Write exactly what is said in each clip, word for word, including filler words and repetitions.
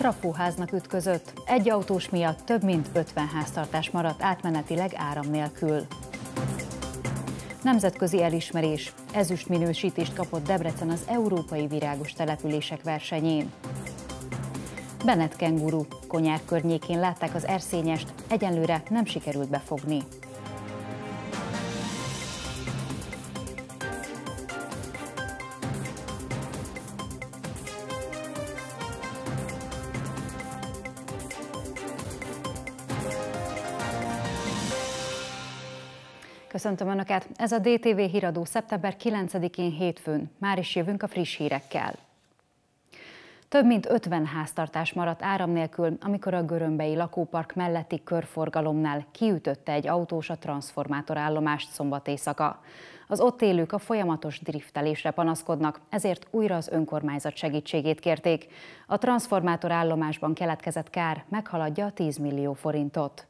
trafóháznak ütközött. Egy autós miatt több mint ötven háztartás maradt átmenetileg áram nélkül. Nemzetközi elismerés. Ezüst minősítést kapott Debrecen az Európai Virágos Települések versenyén. Bennett kenguru. Konyár környékén látták az erszényest, egyenlőre nem sikerült befogni. Köszöntöm Önöket! Ez a dé té vé híradó szeptember kilencedikén hétfőn. Már is jövünk a friss hírekkel. Több mint ötven háztartás maradt áram nélkül, amikor a görömbei lakópark melletti körforgalomnál kiütötte egy autós a transzformátorállomást szombat éjszaka. Az ott élők a folyamatos driftelésre panaszkodnak, ezért újra az önkormányzat segítségét kérték. A transzformátorállomásban keletkezett kár meghaladja a tíz millió forintot.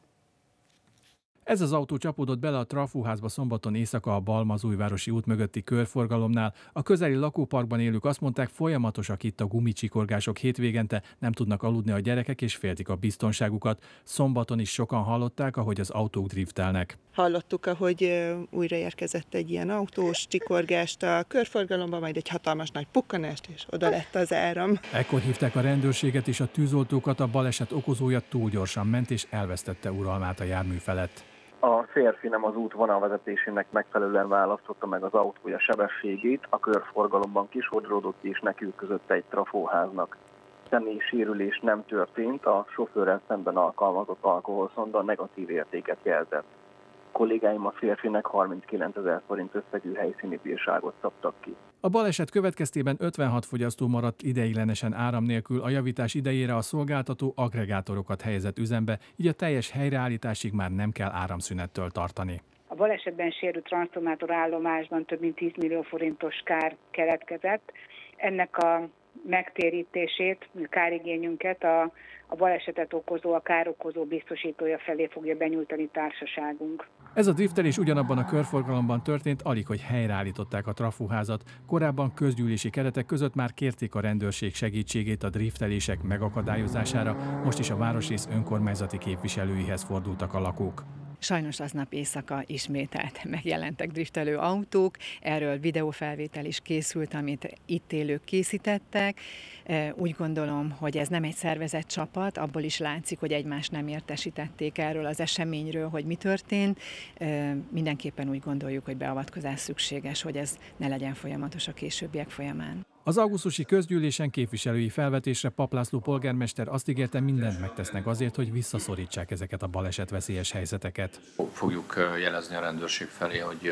Ez az autó csapódott bele a trafóházba szombaton éjszaka a Balmazújvárosi út mögötti körforgalomnál. A közeli lakóparkban élők azt mondták, folyamatosak itt a gumicsikorgások hétvégente, nem tudnak aludni a gyerekek és féltik a biztonságukat. Szombaton is sokan hallották, ahogy az autók driftelnek. Hallottuk, ahogy újra érkezett egy ilyen autós csikorgást a körforgalomba, majd egy hatalmas nagy pukkanást, és oda lett az áram. Ekkor hívták a rendőrséget és a tűzoltókat, a baleset okozója túl gyorsan ment és elvesztette uralmát a jármű felett. A férfi nem az út vonalvezetésének megfelelően választotta meg az autója sebességét, a körforgalomban kisodródott és nekiütközött egy trafóháznak. Személyi sérülés nem történt, a sofőrrel szemben alkalmazott alkoholszonda negatív értéket jelzett. Kollégáim a férfinek harminckilencezer forint összegű helyszíni bírságot szabtak ki. A baleset következtében ötvenhat fogyasztó maradt ideiglenesen áram nélkül, a javítás idejére a szolgáltató aggregátorokat helyezett üzembe, így a teljes helyreállításig már nem kell áramszünettől tartani. A balesetben sérült transzformátorállomásban több mint tíz millió forintos kár keletkezett. Ennek a megtérítését, kárigényünket a, a balesetet okozó, a károkozó biztosítója felé fogja benyújtani társaságunk. Ez a driftelés ugyanabban a körforgalomban történt, alig hogy helyreállították a trafóházat. Korábban közgyűlési keretek között már kérték a rendőrség segítségét a driftelések megakadályozására, most is a városrész önkormányzati képviselőihez fordultak a lakók. Sajnos aznap éjszaka ismételt megjelentek driftelő autók, erről videófelvétel is készült, amit itt élők készítettek. Úgy gondolom, hogy ez nem egy szervezett csapat, abból is látszik, hogy egymást nem értesítették erről az eseményről, hogy mi történt. Mindenképpen úgy gondoljuk, hogy beavatkozás szükséges, hogy ez ne legyen folyamatos a későbbiek folyamán. Az augusztusi közgyűlésen képviselői felvetésre Papp László polgármester azt ígérte, mindent megtesznek azért, hogy visszaszorítsák ezeket a balesetveszélyes helyzeteket. Fogjuk jelezni a rendőrség felé, hogy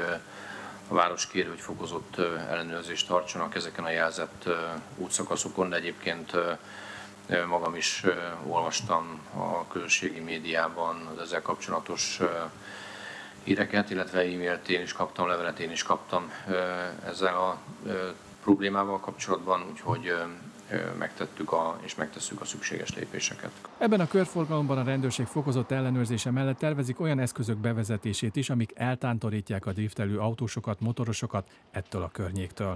a város kér, hogy fokozott ellenőrzést tartsanak ezeken a jelzett útszakaszokon, de egyébként magam is olvastam a közösségi médiában az ezzel kapcsolatos híreket, illetve e-mailt én is kaptam, levelet én is kaptam ezzel a problémával kapcsolatban, úgyhogy megtettük a, és megtesszük a szükséges lépéseket. Ebben a körforgalomban a rendőrség fokozott ellenőrzése mellett tervezik olyan eszközök bevezetését is, amik eltántorítják a driftelő autósokat, motorosokat ettől a környéktől.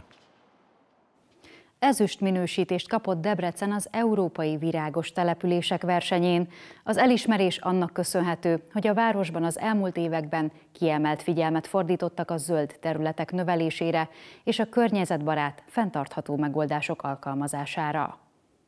Ezüst minősítést kapott Debrecen az Európai Virágos Települések versenyén. Az elismerés annak köszönhető, hogy a városban az elmúlt években kiemelt figyelmet fordítottak a zöld területek növelésére és a környezetbarát, fenntartható megoldások alkalmazására.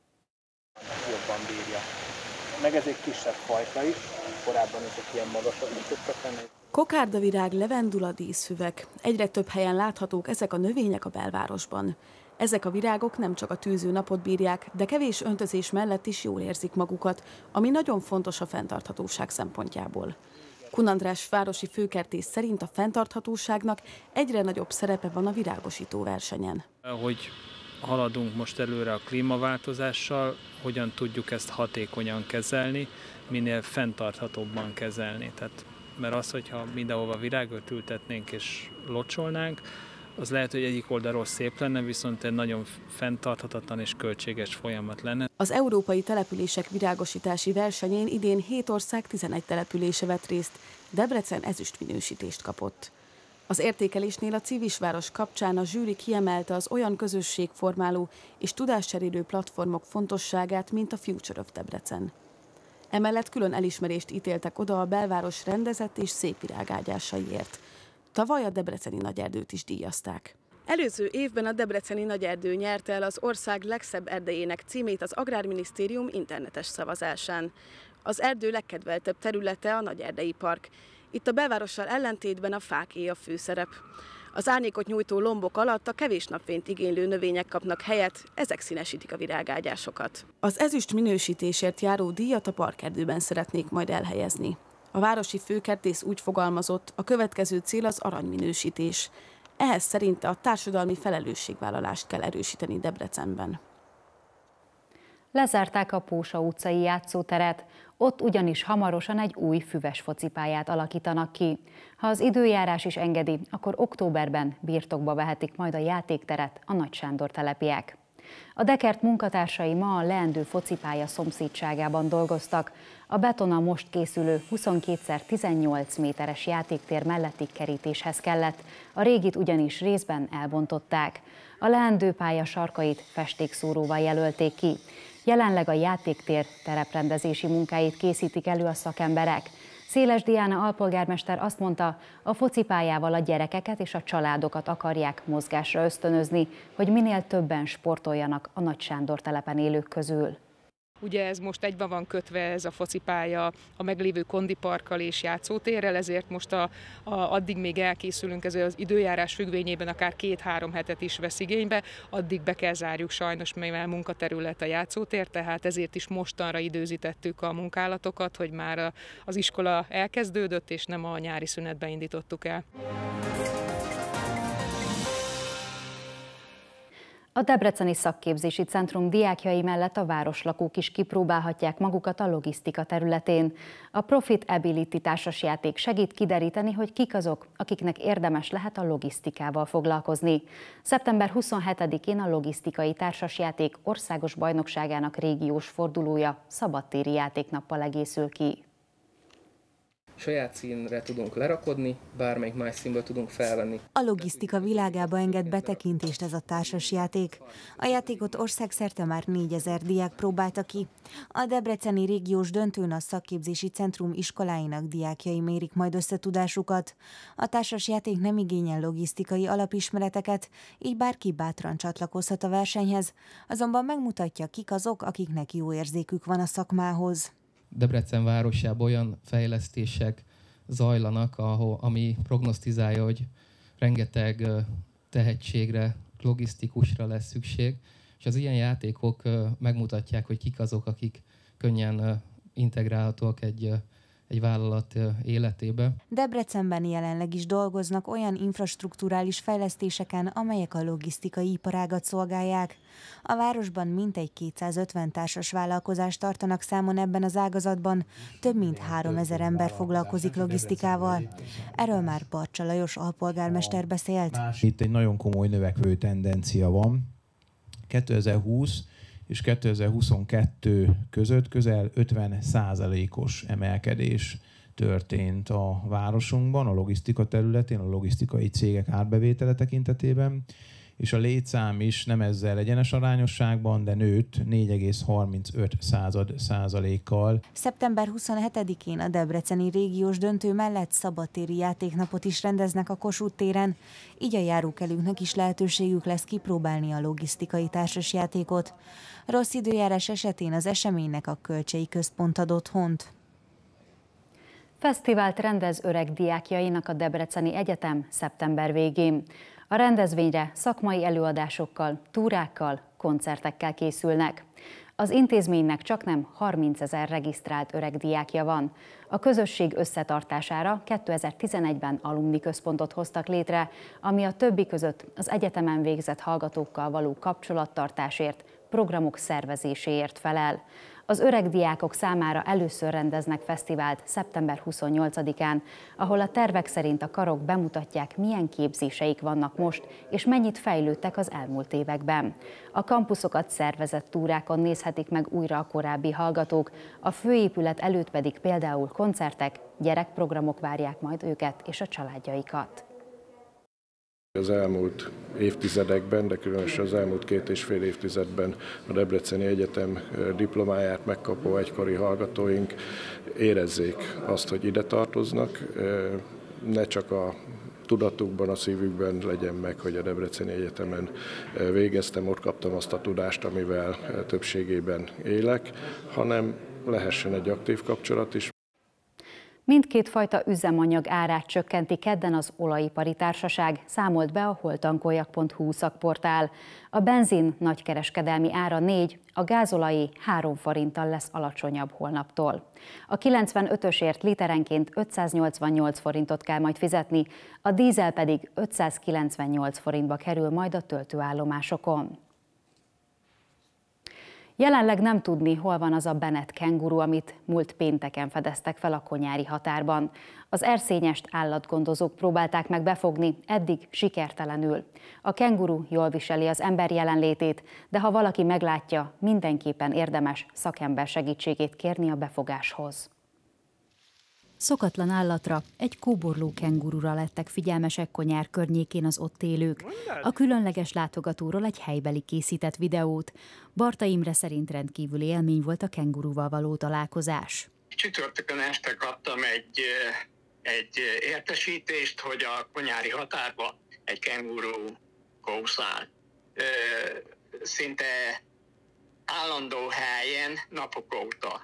Jobban bírja. Meg ez egy kisebb fajta is, korábban ezek ilyen magasak tudtak lenni. Kokárdavirág, levendula, díszfüvek. Egyre több helyen láthatók ezek a növények a belvárosban. Ezek a virágok nem csak a tűző napot bírják, de kevés öntözés mellett is jól érzik magukat, ami nagyon fontos a fenntarthatóság szempontjából. Kun András városi főkertész szerint a fenntarthatóságnak egyre nagyobb szerepe van a virágosító versenyen. Hogy haladunk most előre a klímaváltozással, hogyan tudjuk ezt hatékonyan kezelni, minél fenntarthatóbban kezelni. Tehát, mert az, hogyha mindenhova virágot ültetnénk és locsolnánk, az lehet, hogy egyik oldalról szép lenne, viszont egy nagyon fenntarthatatlan és költséges folyamat lenne. Az Európai Települések virágosítási versenyén idén hét ország tizenegy települése vett részt, Debrecen ezüst minősítést kapott. Az értékelésnél a Civisváros kapcsán a zsűri kiemelte az olyan közösségformáló és tudáscserélő platformok fontosságát, mint a Future of Debrecen. Emellett külön elismerést ítéltek oda a belváros rendezett és szép virágágyásaiért. Tavaly a debreceni Nagyerdőt is díjazták. Előző évben a debreceni Nagyerdő nyerte el az ország legszebb erdejének címét az Agrárminisztérium internetes szavazásán. Az erdő legkedveltebb területe a Nagyerdei Park. Itt a belvárossal ellentétben a fáké a főszerep. Az árnyékot nyújtó lombok alatt a kevés napfényt igénylő növények kapnak helyet, ezek színesítik a virágágyásokat. Az ezüst minősítésért járó díjat a parkerdőben szeretnék majd elhelyezni. A városi főkertész úgy fogalmazott, a következő cél az aranyminősítés. Ehhez szerinte a társadalmi felelősségvállalást kell erősíteni Debrecenben. Lezárták a Pósa utcai játszóteret, ott ugyanis hamarosan egy új füves focipályát alakítanak ki. Ha az időjárás is engedi, akkor októberben birtokba vehetik majd a játékteret a Nagy Sándor telepiek. A Dekert munkatársai ma a leendő focipálya szomszédságában dolgoztak. A betona most készülő huszonkét szer tizennyolc méteres játéktér melletti kerítéshez kellett, a régit ugyanis részben elbontották. A leendő pálya sarkait festékszóróval jelölték ki. Jelenleg a játéktér tereprendezési munkáit készítik elő a szakemberek. Széles Diana alpolgármester azt mondta, a focipályával a gyerekeket és a családokat akarják mozgásra ösztönözni, hogy minél többen sportoljanak a Nagy Sándor telepen élők közül. Ugye ez most egyben van kötve ez a focipálya a meglévő kondiparkkal és játszótérrel, ezért most a, a, addig még elkészülünk, ez az időjárás függvényében akár két-három hetet is vesz igénybe, addig be kell zárjuk sajnos, mivel munkaterület a játszótér, tehát ezért is mostanra időzítettük a munkálatokat, hogy már az iskola elkezdődött, és nem a nyári szünetbe indítottuk el. A Debreceni Szakképzési Centrum diákjai mellett a városlakók is kipróbálhatják magukat a logisztika területén. A Profit Ability társasjáték segít kideríteni, hogy kik azok, akiknek érdemes lehet a logisztikával foglalkozni. szeptember huszonhetedikén a logisztikai társasjáték országos bajnokságának régiós fordulója szabadtéri játéknappal egészül ki. Saját színre tudunk lerakodni, bármelyik más színből tudunk felvenni. A logisztika világába enged betekintést ez a társasjáték. A játékot országszerte már négyezer diák próbálta ki. A debreceni régiós döntőn a Szakképzési Centrum iskoláinak diákjai mérik majd összetudásukat. A társasjáték nem igényel logisztikai alapismereteket, így bárki bátran csatlakozhat a versenyhez, azonban megmutatja, kik azok, akiknek jó érzékük van a szakmához. Debrecen városában olyan fejlesztések zajlanak, ahol, ami prognosztizálja, hogy rengeteg tehetségre, logisztikusra lesz szükség, és az ilyen játékok megmutatják, hogy kik azok, akik könnyen integrálhatóak egy, egy vállalat életébe. Debrecenben jelenleg is dolgoznak olyan infrastrukturális fejlesztéseken, amelyek a logisztikai iparágat szolgálják. A városban mintegy kétszázötven társas vállalkozást tartanak számon ebben az ágazatban, több mint háromezer ember foglalkozik logisztikával. Erről már Barcsa Lajos alpolgármester beszélt. Itt egy nagyon komoly növekvő tendencia van. kétezer-húsz és kétezer-huszonkettő között közel ötven százalékos emelkedés történt a városunkban, a logisztika területén, a logisztikai cégek árbevétele tekintetében, és a létszám is nem ezzel egyenes arányosságban, de nőtt négy egész harmincöt százalékkal. szeptember huszonhetedikén a debreceni régiós döntő mellett szabadtéri játéknapot is rendeznek a Kossuth téren, így a járókelőknek is lehetőségük lesz kipróbálni a logisztikai társasjátékot. Rossz időjárás esetén az eseménynek a Kölcsei Központ ad otthont. Fesztivált rendez öreg diákjainak a Debreceni Egyetem szeptember végén. A rendezvényre szakmai előadásokkal, túrákkal, koncertekkel készülnek. Az intézménynek csaknem harmincezer regisztrált öreg diákja van. A közösség összetartására kétezer-tizenegyben alumni központot hoztak létre, ami a többi között az egyetemen végzett hallgatókkal való kapcsolattartásért, programok szervezéséért felel. Az öreg diákok számára először rendeznek fesztivált szeptember huszonnyolcadikán, ahol a tervek szerint a karok bemutatják, milyen képzéseik vannak most, és mennyit fejlődtek az elmúlt években. A kampuszokat szervezett túrákon nézhetik meg újra a korábbi hallgatók, a főépület előtt pedig például koncertek, gyerekprogramok várják majd őket és a családjaikat. Az elmúlt évtizedekben, de különösen az elmúlt két és fél évtizedben a Debreceni Egyetem diplomáját megkapó egykori hallgatóink érezzék azt, hogy ide tartoznak, ne csak a tudatukban, a szívükben legyen meg, hogy a Debreceni Egyetemen végeztem, ott kaptam azt a tudást, amivel többségében élek, hanem lehessen egy aktív kapcsolat is. Mindkét fajta üzemanyag árát csökkenti kedden az Olajipari Társaság, számolt be a holtankoljak pont hu szakportál. A benzin nagykereskedelmi ára négy, a gázolajé három forinttal lesz alacsonyabb holnaptól. A kilencvenötösért literenként ötszáznyolcvannyolc forintot kell majd fizetni, a dízel pedig ötszázkilencvennyolc forintba kerül majd a töltőállomásokon. Jelenleg nem tudni, hol van az a Bennett kenguru, amit múlt pénteken fedeztek fel a konyári határban. Az erszényest állatgondozók próbálták meg befogni, eddig sikertelenül. A kenguru jól viseli az ember jelenlétét, de ha valaki meglátja, mindenképpen érdemes szakember segítségét kérni a befogáshoz. Szokatlan állatra, egy kóborló kengurura lettek figyelmesek Konyár környékén az ott élők. A különleges látogatóról egy helybeli készített videót. Barta Imre szerint rendkívüli élmény volt a kenguruval való találkozás. Csütörtökön este kaptam egy, egy értesítést, hogy a konyári határba egy kenguru kószál. Szinte állandó helyen napok óta.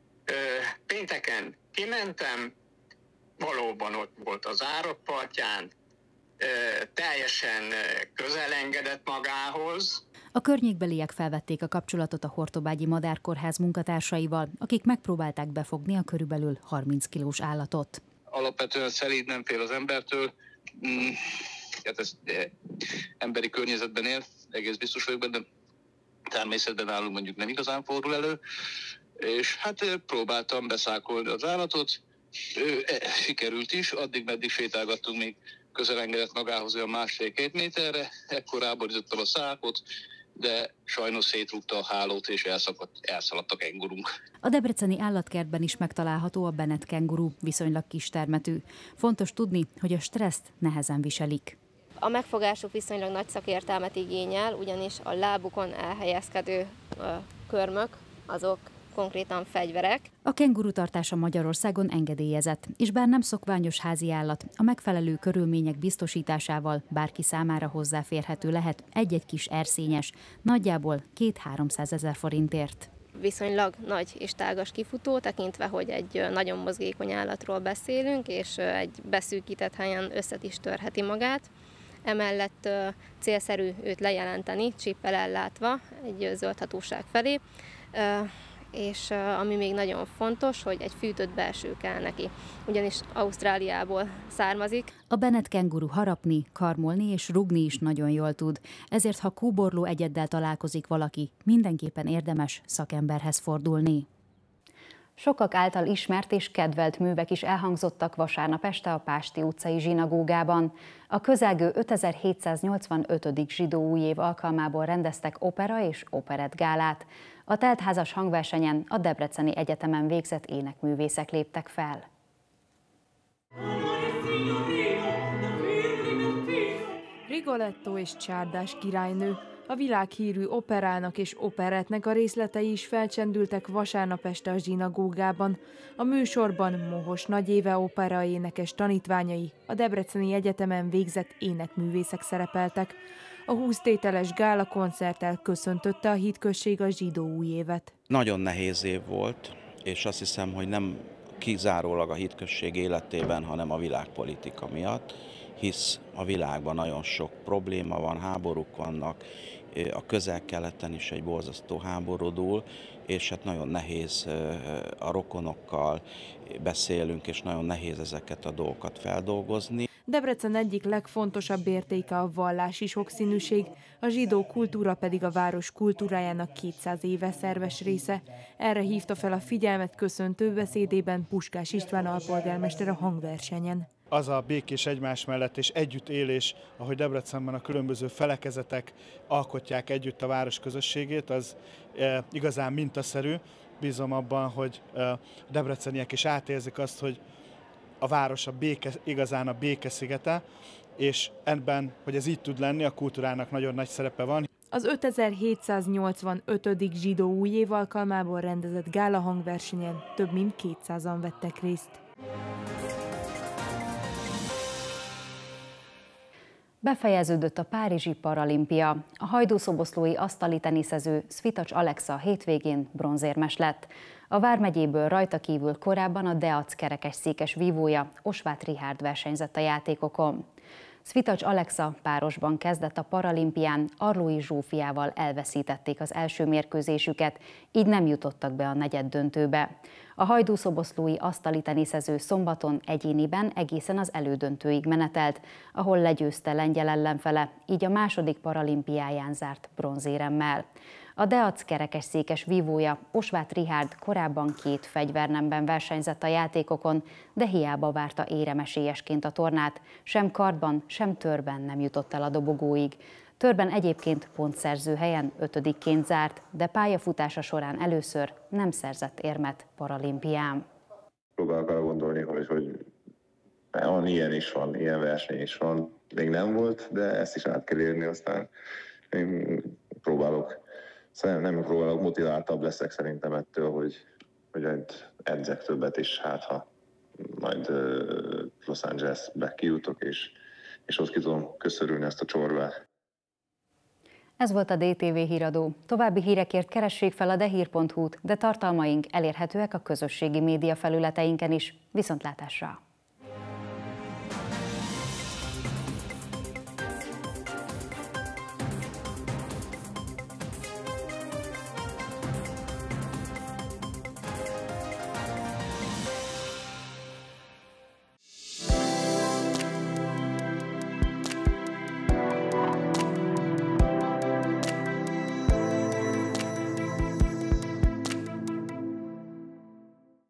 Pénteken kimentem, valóban ott volt az árokpartján, teljesen közel engedett magához. A környékbeliek felvették a kapcsolatot a Hortobágyi Madárkórház munkatársaival, akik megpróbálták befogni a körülbelül harminc kilós állatot. Alapvetően szelíd, nem fél az embertől, mm, hát ez emberi környezetben él, egész biztos vagyok benne, természetben nálunk mondjuk nem igazán fordul elő, és hát próbáltam beszákolni az állatot, sikerült is, addig meddig sétálgattunk, még közel engedett magához olyan másfél-két méterre, ekkor ráborítottam a szákot, de sajnos szétrúgta a hálót és elszakadt, elszaladt a kengurunk. A debreceni állatkertben is megtalálható a Bennett kenguru, viszonylag kistermetű. Fontos tudni, hogy a stresszt nehezen viselik. A megfogásuk viszonylag nagy szakértelmet igényel, ugyanis a lábukon elhelyezkedő körmök, azok konkrétan fegyverek. A kenguru tartása Magyarországon engedélyezett, és bár nem szokványos házi állat, a megfelelő körülmények biztosításával bárki számára hozzáférhető lehet egy-egy kis erszényes, nagyjából két-háromszázezer forintért. Viszonylag nagy és tágas kifutó, tekintve, hogy egy nagyon mozgékony állatról beszélünk, és egy beszűkített helyen össze is törheti magát. Emellett célszerű őt lejelenteni, csippel ellátva egy zöld hatóság felé, és ami még nagyon fontos, hogy egy fűtött belső kell neki, ugyanis Ausztráliából származik. A Bennett kenguru harapni, karmolni és rugni is nagyon jól tud, ezért ha kóborló egyeddel találkozik valaki, mindenképpen érdemes szakemberhez fordulni. Sokak által ismert és kedvelt művek is elhangzottak vasárnap este a Pásty utcai zsinagógában. A közelgő ötezer-hétszáznyolcvanötödik zsidó újév alkalmából rendeztek opera és operettgálát. A teltházas hangversenyen a Debreceni Egyetemen végzett énekművészek léptek fel. Rigoletto és Csárdás királynő, a világhírű operának és operettnek a részletei is felcsendültek vasárnap este a zsinagógában. A műsorban Mohos Nagy Éve opera énekes tanítványai, a Debreceni Egyetemen végzett énekművészek szerepeltek. A húsz tételes gála koncerttel köszöntötte a hitközség a zsidó újévet. Nagyon nehéz év volt, és azt hiszem, hogy nem kizárólag a hitközség életében, hanem a világpolitika miatt, hisz a világban nagyon sok probléma van, háborúk vannak, a Közel-Keleten is egy borzasztó háború dúl, és hát nagyon nehéz, a rokonokkal beszélünk, és nagyon nehéz ezeket a dolgokat feldolgozni. Debrecen egyik legfontosabb értéke a vallási sokszínűség, a zsidó kultúra pedig a város kultúrájának kétszáz éve szerves része. Erre hívta fel a figyelmet köszöntő beszédében Puskás István alpolgármester a hangversenyen. Az a békés egymás mellett és együttélés, ahogy Debrecenben a különböző felekezetek alkotják együtt a város közösségét, az e, igazán mintaszerű. Bízom abban, hogy e, a debreceniek is átérzik azt, hogy a város a béke, igazán a béke szigete, és ebben, hogy ez így tud lenni, a kultúrának nagyon nagy szerepe van. Az ötezer-hétszáznyolcvanötödik zsidó új év alkalmából rendezett gála hangversenyen több mint kétszázan vettek részt. Befejeződött a párizsi paralimpia. A hajdúszoboszlói asztali teniszező Svitacs Alexa hétvégén bronzérmes lett. A vármegyéből rajta kívül korábban a Deac kerekesszékes vívója, Osváth Richárd versenyzett a játékokon. Svitacs Alexa párosban kezdett a paralimpián, Arlói Zsófiával elveszítették az első mérkőzésüket, így nem jutottak be a negyeddöntőbe. A hajdúszoboszlói asztali teniszező szombaton egyéniben egészen az elődöntőig menetelt, ahol legyőzte lengyel ellenfele, így a második paralimpiáján zárt bronzéremmel. A Deac kerekesszékes vívója, Osváth Richárd korábban két fegyvernemben versenyzett a játékokon, de hiába várta éremesélyesként a tornát, sem kardban, sem törben nem jutott el a dobogóig. Törben egyébként pontszerző helyen ötödikként zárt, de pályafutása során először nem szerzett érmet paralimpián. Próbálok arra gondolni, hogy, hogy van, ilyen is van, ilyen verseny is van. Még nem volt, de ezt is át kell érni, aztán én próbálok. Szóval nem próbálok, motiváltabb leszek szerintem ettől, hogy, hogy edzek többet is, hát ha majd Los Angelesbe kijutok, és, és ott ki tudom köszörülni ezt a csorbát. Ez volt a dé té vé híradó. További hírekért keressék fel a dehír pont hu-t, de tartalmaink elérhetőek a közösségi média felületeinken is. Viszontlátásra!